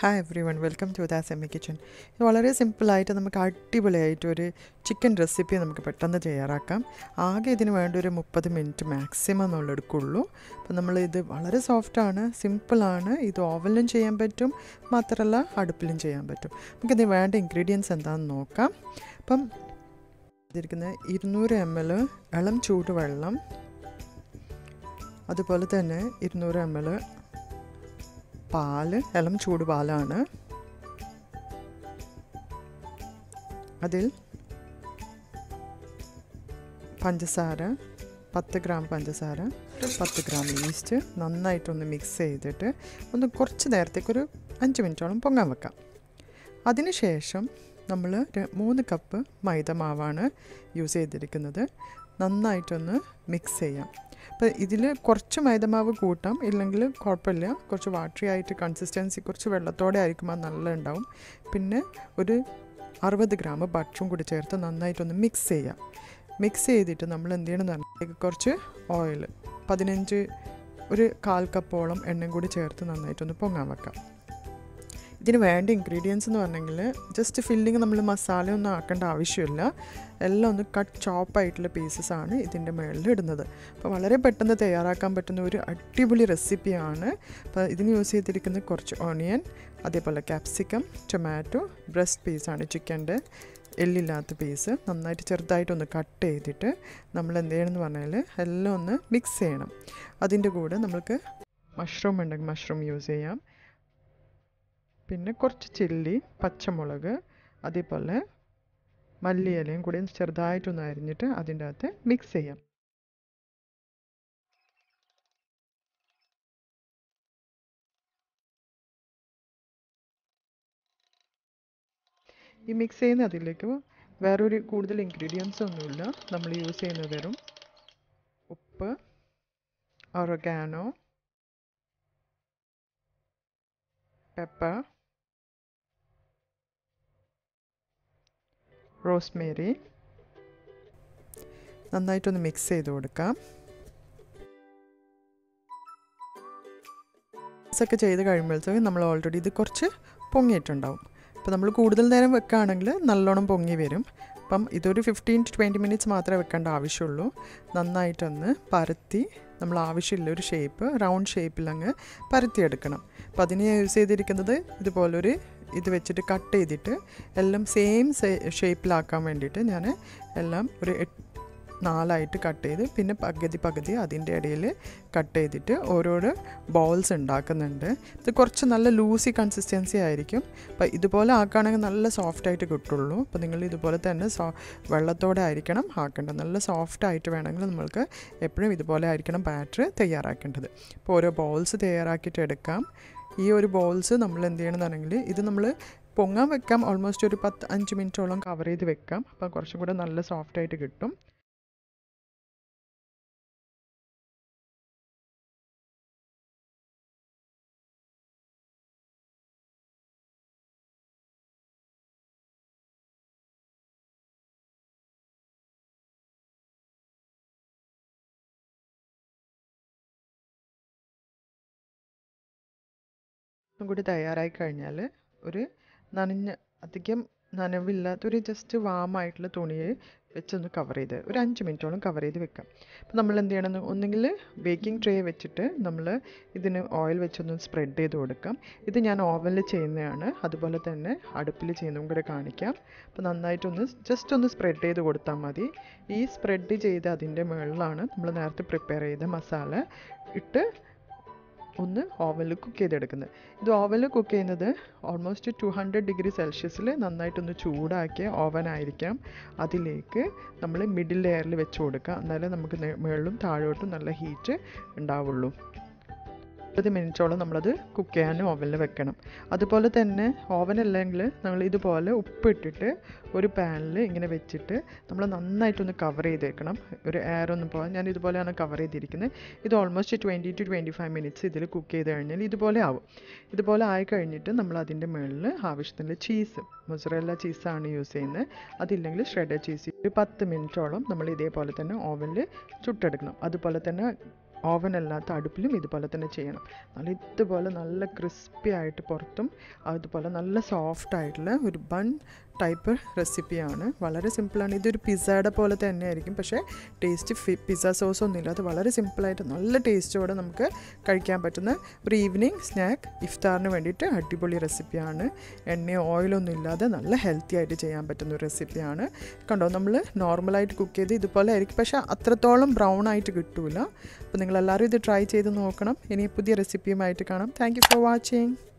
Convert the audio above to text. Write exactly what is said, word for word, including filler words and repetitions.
Hi everyone, welcome to the semi kitchen. ഇത് വളരെ സിമ്പിളായിട്ട് നമുക്ക് അടിപൊളിയായിട്ട് ഒരു ചിക്കൻ റെസിപ്പി നമുക്ക് പെട്ടെന്ന് തയ്യാറാക്കാം. ആകെ ഇതിന് വേണ്ട ഒരു മുപ്പത് മിനിറ്റ് മാക്സിമം നമ്മൾ എടുക്കുള്ളൂ. അപ്പം നമ്മളിത് വളരെ സോഫ്റ്റാണ്, സിമ്പിളാണ്. ഇത് ഓവനിലും ചെയ്യാൻ പറ്റും, മാത്രമല്ല അടുപ്പിലും ചെയ്യാൻ പറ്റും. നമുക്കിത് വേണ്ട ഇൻഗ്രീഡിയൻസ് എന്താണെന്ന് നോക്കാം. അപ്പം ഇതിരിക്കുന്ന ഇരുന്നൂറ് എം എൽ ഇളം ചൂടുവെള്ളം, അതുപോലെ തന്നെ ഇരുന്നൂറ് എം എൽ പാല്, ഇളം ചൂട് പാലാണ്. അതിൽ പഞ്ചസാര, പത്ത് ഗ്രാം പഞ്ചസാര, പത്ത് ഗ്രാം yeast നന്നായിട്ടൊന്ന് മിക്സ് ചെയ്തിട്ട് ഒന്ന് കുറച്ച് നേരത്തേക്കൊരു അഞ്ച് മിനിറ്റോളം പൊങ്ങാൻ വെക്കാം. അതിനുശേഷം നമ്മൾ മൂന്ന് കപ്പ് മൈദ മാവാണ് യൂസ് ചെയ്തിരിക്കുന്നത്. നന്നായിട്ടൊന്ന് മിക്സ് ചെയ്യാം. അപ്പോൾ ഇതിൽ കുറച്ച് മൈദമാവ് കൂട്ടാം, ഇല്ലെങ്കിൽ കുഴപ്പമില്ല. കുറച്ച് വാട്ടറി ആയിട്ട് കൺസിസ്റ്റൻസി കുറച്ച് വെള്ളത്തോടെ ആയിരിക്കുമ്പോൾ നല്ല ഉണ്ടാവും. പിന്നെ ഒരു അറുപത് ഗ്രാം ബട്ടറും കൂടി ചേർത്ത് നന്നായിട്ടൊന്ന് മിക്സ് ചെയ്യാം. മിക്സ് ചെയ്തിട്ട് നമ്മൾ എന്ത് ചെയ്യണമെന്ന് പറഞ്ഞാൽ കുറച്ച് ഓയിൽ, പതിനഞ്ച് ഒരു കാൽ കപ്പോളം എണ്ണയും കൂടി ചേർത്ത് നന്നായിട്ടൊന്ന് പൊങ്ങാൻ വെക്കാം. ഇതിന് വേണ്ട ഇൻഗ്രീഡിയൻസ് എന്ന് പറഞ്ഞെങ്കിൽ ജസ്റ്റ് ഫില്ലിങ് നമ്മൾ മസാലയൊന്നും ആക്കേണ്ട ആവശ്യമില്ല. എല്ലാം ഒന്ന് കട്ട് ചോപ്പായിട്ടുള്ള പീസസാണ് ഇതിൻ്റെ മുകളിൽ ഇടുന്നത്. അപ്പോൾ വളരെ പെട്ടെന്ന് തയ്യാറാക്കാൻ പറ്റുന്ന ഒരു അടിപൊളി റെസിപ്പിയാണ്. അപ്പോൾ ഇതിന് യൂസ് ചെയ്തിരിക്കുന്നത് കുറച്ച് ഓണിയൻ, അതേപോലെ ക്യാപ്സിക്കം, ടൊമാറ്റോ, ബ്രസ്റ്റ് പീസാണ് ചിക്കൻ്റെ, എല്ലില്ലാത്ത പീസ്. നന്നായിട്ട് ചെറുതായിട്ടൊന്ന് കട്ട് ചെയ്തിട്ട് നമ്മൾ എന്ത് ചെയ്യണമെന്ന് പറഞ്ഞാൽ എല്ലാം ഒന്ന് മിക്സ് ചെയ്യണം. അതിൻ്റെ കൂടെ നമുക്ക് മഷ്റൂം ഉണ്ടെങ്കിൽ മഷ്റൂം യൂസ് ചെയ്യാം. പിന്നെ കുറച്ച് ചില്ലി, പച്ചമുളക്, അതേപോലെ മല്ലിയിലയും കൂടി ചെറുതായിട്ടൊന്ന് അരിഞ്ഞിട്ട് അതിൻ്റെ അകത്ത് മിക്സ് ചെയ്യാം. ഈ മിക്സ് ചെയ്യുന്ന അതിലേക്ക് വേറൊരു കൂടുതൽ ഇൻഗ്രീഡിയൻസ് ഒന്നുമില്ല. നമ്മൾ യൂസ് ചെയ്യുന്നത് വെറും ഉപ്പ്, ഒറഗാനോ, പെപ്പർ, റോസ്മേരി. നന്നായിട്ടൊന്ന് മിക്സ് ചെയ്ത് കൊടുക്കാം. മിക്സൊക്കെ ചെയ്ത് കഴിയുമ്പോഴത്തേക്കും നമ്മൾ ഓൾറെഡി ഇത് കുറച്ച് പൊങ്ങിയിട്ടുണ്ടാവും. അപ്പോൾ നമ്മൾ കൂടുതൽ നേരം വെക്കുകയാണെങ്കിൽ നല്ലോണം പൊങ്ങി വരും. അപ്പം ഇതൊരു ഫിഫ്റ്റീൻ ടു ട്വൻറ്റി മിനിറ്റ്സ് മാത്രമേ വെക്കേണ്ട ആവശ്യമുള്ളൂ. നന്നായിട്ടൊന്ന് പരത്തി നമ്മൾ ആവശ്യമില്ല ഒരു ഷേപ്പ്, റൗണ്ട് ഷേപ്പിലങ്ങ് പരത്തിയെടുക്കണം. അപ്പോൾ അതിന് യൂസ് ചെയ്തിരിക്കുന്നത് ഇതുപോലൊരു ഇത് വെച്ചിട്ട് കട്ട് ചെയ്തിട്ട് എല്ലാം സെയിം ഷേപ്പിലാക്കാൻ വേണ്ടിയിട്ട് ഞാൻ എല്ലാം ഒരു നാലായിട്ട് കട്ട് ചെയ്ത് പിന്നെ പകുതി പകുതി അതിൻ്റെ ഇടയിൽ കട്ട് ചെയ്തിട്ട് ഓരോരോ ബോൾസ് ഉണ്ടാക്കുന്നുണ്ട്. ഇത് കുറച്ച് നല്ല ലൂസി കൺസിസ്റ്റൻസി ആയിരിക്കും. അപ്പോൾ ഇതുപോലെ ആക്കുകയാണെങ്കിൽ നല്ല സോഫ്റ്റായിട്ട് കിട്ടുള്ളൂ. അപ്പോൾ നിങ്ങൾ ഇതുപോലെ തന്നെ സോ വെള്ളത്തോടെ ആയിരിക്കണം ആക്കേണ്ടത്. നല്ല സോഫ്റ്റായിട്ട് വേണമെങ്കിൽ നമ്മൾക്ക് എപ്പോഴും ഇതുപോലെ ആയിരിക്കണം ബാറ്റർ തയ്യാറാക്കേണ്ടത്. അപ്പോൾ ഓരോ ബോൾസ് തയ്യാറാക്കിയിട്ട് എടുക്കാം. ഈ ഒരു ബോൾസ് നമ്മൾ എന്ത് ചെയ്യണമെന്നാണെങ്കിൽ ഇത് നമ്മൾ പൊങ്ങാൻ വെക്കാം. ഓൾമോസ്റ്റ് ഒരു പത്ത് അഞ്ച് മിനിറ്റോളം കവർ ചെയ്ത് വെക്കാം. അപ്പോൾ കുറച്ചും കൂടെ നല്ല സോഫ്റ്റായിട്ട് കിട്ടും. കൂടി തയ്യാറായി കഴിഞ്ഞാൽ ഒരു നനഞ്ഞ അധികം നനവില്ലാത്തൊരു ജസ്റ്റ് വാമായിട്ടുള്ള തുണിയെ വെച്ചൊന്ന് കവർ ചെയ്ത് ഒരു അഞ്ച് മിനിറ്റോളം കവർ ചെയ്ത് വെക്കാം. അപ്പോൾ നമ്മൾ എന്ത് ചെയ്യണമെന്ന് ഒന്നെങ്കിൽ ബേക്കിംഗ് ട്രേ വെച്ചിട്ട് നമ്മൾ ഇതിന് ഓയിൽ വെച്ചൊന്ന് സ്പ്രെഡ് ചെയ്ത് കൊടുക്കാം. ഇത് ഞാൻ ഓവനിൽ ചെയ്യുന്നതാണ്, അതുപോലെ തന്നെ അടുപ്പിൽ ചെയ്യുന്നതും കൂടെ കാണിക്കാം. അപ്പോൾ നന്നായിട്ടൊന്ന് ജസ്റ്റ് ഒന്ന് സ്പ്രെഡ് ചെയ്ത് കൊടുത്താൽ മതി. ഈ സ്പ്രെഡ് ചെയ്ത് അതിൻ്റെ മുകളിലാണ് നമ്മൾ നേരത്തെ പ്രിപ്പയർ ചെയ്ത മസാല ഇട്ട് ഒന്ന് ഓവനിൽ കുക്ക് ചെയ്തെടുക്കുന്നത്. ഇത് ഓവനിൽ കുക്ക് ചെയ്യുന്നത് ഓൾമോസ്റ്റ് ടു ഹൺഡ്രഡ് ഡിഗ്രി സെൽഷ്യസിൽ നന്നായിട്ടൊന്ന് ചൂടാക്കിയ ഓവനായിരിക്കാം. അതിലേക്ക് നമ്മൾ മിഡിൽ ലെയറിൽ വെച്ച് കൊടുക്കുക. എന്നാലേ നമുക്ക് മുകളിലും താഴോട്ടും നല്ല ഹീറ്റ് ഉണ്ടാവുള്ളൂ. മുപ്പത് മിനിറ്റോളം നമ്മളത് കുക്ക് ചെയ്യാൻ ഓവനിൽ വെക്കണം. അതുപോലെ തന്നെ ഓവനല്ലെങ്കിൽ നമ്മൾ ഇതുപോലെ ഉപ്പിട്ടിട്ട് ഒരു പാനിൽ ഇങ്ങനെ വെച്ചിട്ട് നമ്മൾ നന്നായിട്ടൊന്ന് കവർ ചെയ്തേക്കണം. ഒരു എയർ ഒന്നും പോകാൻ ഞാൻ ഇതുപോലെയാണ് കവർ ചെയ്തിരിക്കുന്നത്. ഇത് almost twenty to twenty five minutes ഇതിൽ കുക്ക് ചെയ്ത് കഴിഞ്ഞാൽ ഇതുപോലെ ആവും. ഇതുപോലെ ആയി കഴിഞ്ഞിട്ട് നമ്മൾ അതിൻ്റെ മുകളിൽ ആവശ്യത്തിന് ചീസ്, മൊസറല്ല ചീസാണ് യൂസ് ചെയ്യുന്നത്. അതില്ലെങ്കിൽ ഷ്രെഡഡ് ചീസ് ഒരു പത്ത് മിനിറ്റോളം നമ്മൾ ഇതേപോലെ തന്നെ ഓവനിൽ ചുട്ടെടുക്കണം. അതുപോലെ തന്നെ ഓവൻ അല്ലാത്ത അടുപ്പിലും ഇതുപോലെ തന്നെ ചെയ്യണം. നല്ല ഇതുപോലെ നല്ല ക്രിസ്പി ആയിട്ട് പുറത്തും അതുപോലെ നല്ല സോഫ്റ്റ് ആയിട്ടുള്ള ഒരു ബൺ ടൈപ്പ് റെസിപ്പിയാണ്. വളരെ സിമ്പിളാണ്. ഇതൊരു പിസ്സയുടെ പോലെ തന്നെ ആയിരിക്കും, പക്ഷേ ടേസ്റ്റ് ഫി പിസ്സ സോസ് ഒന്നും ഇല്ലാതെ വളരെ സിമ്പിളായിട്ട് നല്ല ടേസ്റ്റോടെ നമുക്ക് കഴിക്കാൻ പറ്റുന്ന ഒരു ഈവനിങ് സ്നാക്ക് ഇഫ്താറിന് വേണ്ടിയിട്ട് അടിപൊളി റെസിപ്പിയാണ്. എണ്ണയോ ഓയിലൊന്നും ഇല്ലാതെ നല്ല ഹെൽത്തി ആയിട്ട് ചെയ്യാൻ പറ്റുന്ന ഒരു റെസിപ്പിയാണ്. കണ്ടോ, നമ്മൾ നോർമലായിട്ട് കുക്ക് ചെയ്ത് ഇതുപോലെ ആയിരിക്കും, പക്ഷേ അത്രത്തോളം ബ്രൗൺ ആയിട്ട് കിട്ടില്ല. അപ്പോൾ നിങ്ങളെല്ലാവരും ഇത് ട്രൈ ചെയ്ത് നോക്കണം. ഇനി പുതിയ റെസിപ്പിയുമായിട്ട് കാണാം. Thank you for watching.